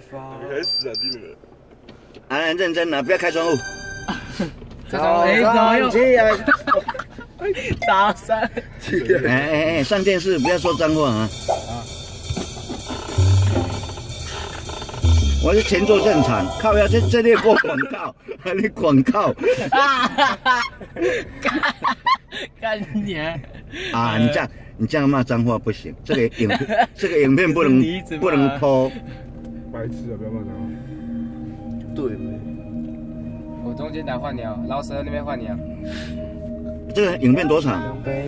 开始啊，弟妹。 安认真啊，不要开窗户。 早上起来，早上起来。 哎，上电视不要说脏话啊！我是前作正常，靠要这里播广告，还得广告。 干你啊！你这样骂脏话不行，这个影片不能播。 白痴啊！不要骂脏话。 对没？我中间来换鸟，老蛇那边换鸟。 这个影片多长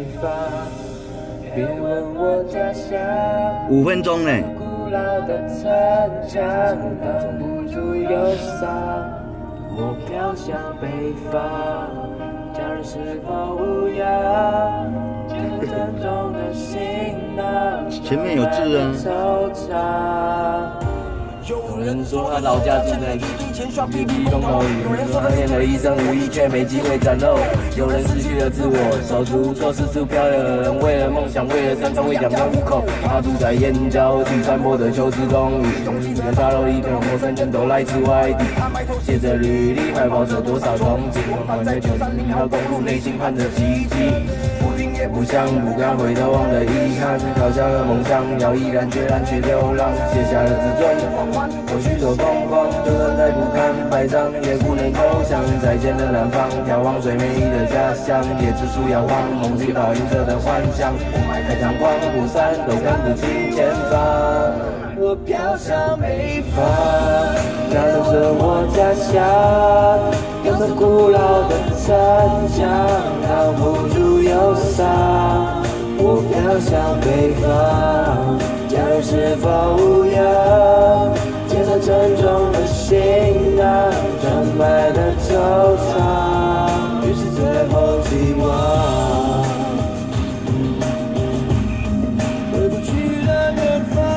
？5分钟呢。古老的城墙，挡不住忧伤。我飘向北方，家人是否无恙？沉重的行囊，前面有字啊。 有人说他老家住在历历中头，有人说他念了一生武艺却没机会展露，有人失去了自我，手足做四处飘流，有人为了梦想，为了山川，为两江户口，他住在燕郊区传播的秋实公寓，东西的大楼一片陌生人都来自外地，写着履历，怀抱着多少憧憬，翻越90条公路，内心盼着奇迹。也不想不敢回头望的遗憾，抛下了梦想，要毅然决然去流浪，卸下了自尊，有许多疯狂，就算再不堪百丈，也不能投降。再见了南方，眺望最美丽的家乡，也只属遥望，梦境倒映着的幻想。太阳光不散，都看不清前方。我飘向北方，那是我家乡，有着古老的城墙，挡不住忧伤。我飘向北方，家人是否无恙？接着沉重的行囊，装满了惆怅，于是最后希望。回不去的远方。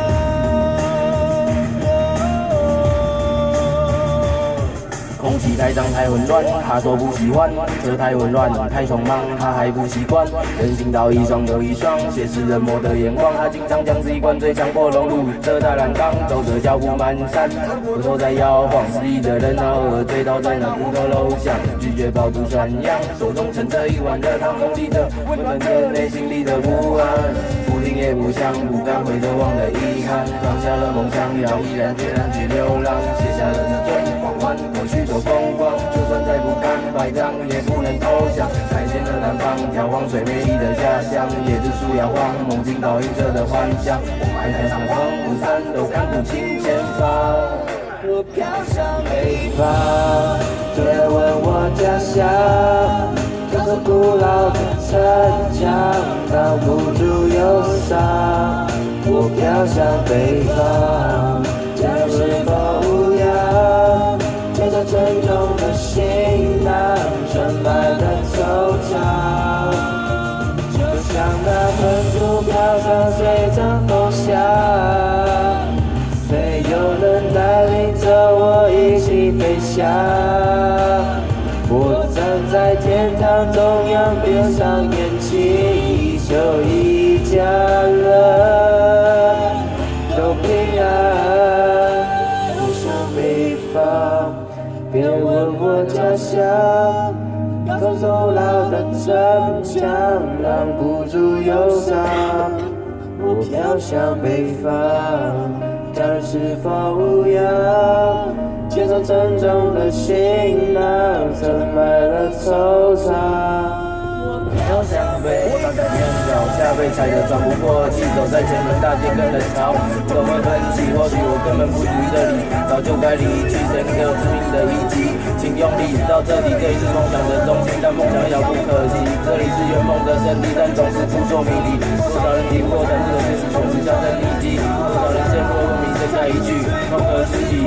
空气太脏太混乱，他说不喜欢，车太混乱太匆忙，他还不习惯。人行道一双又一双，斜视人魔的眼光，他经常将自己灌醉，强迫融入这大染缸，走着脚步蹒跚，骨头在摇晃，失忆的人偶尔醉倒在那骨头楼下，拒绝饱读涮羊，手中盛着一碗热汤，用力着温暖着内心里的不安。不听也不想，不敢回头望的遗憾，放下了梦想，要毅然决然去流浪，卸下了自尊，狂欢过去多疯狂，就算再不堪百丈，也不能投降。再见了南方，眺望最美丽的家乡，也只属遥望，梦境倒映着的幻想。太阳光不散，都看不清前方。我飘向北方，就来问我家乡。这座古老的城墙，挡不住忧伤。我飘向北方，家人是否无恙？接着沉重的行囊，盛满了惆怅。就像那喷珠飘上随着风向，没有人带领着我一起飞翔。我站在天堂中央，闭上眼睛，依旧一家人都平安。我向北方，别问我家乡，高走老的城墙，挡不住忧伤。我飘向北方，家人是否无恙？接着沉重的行囊，盛满了惆怅。我飘向北方，脚下被踩得喘不过气，走在前门大街跟人潮，怎么分析？或许我根本不属于这里，早就该离去，深刻致命的一击。请用力到这里，这里是梦想的中心，但梦想遥不可及。这里是圆梦的圣地，但总是扑朔迷离。多少人听过，但这个现实却是销声匿迹。多少人陷入昏迷，再下一句梦和自己。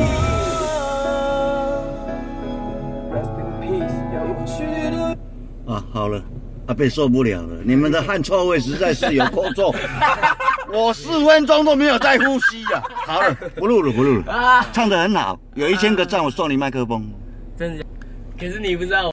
啊，好了，阿贝受不了了，你们的汗臭味实在是有够重，我4分钟都没有在呼吸呀。好了，不录了，唱得很好，有1000个赞，我送你麦克风。 真的，可是你不知道。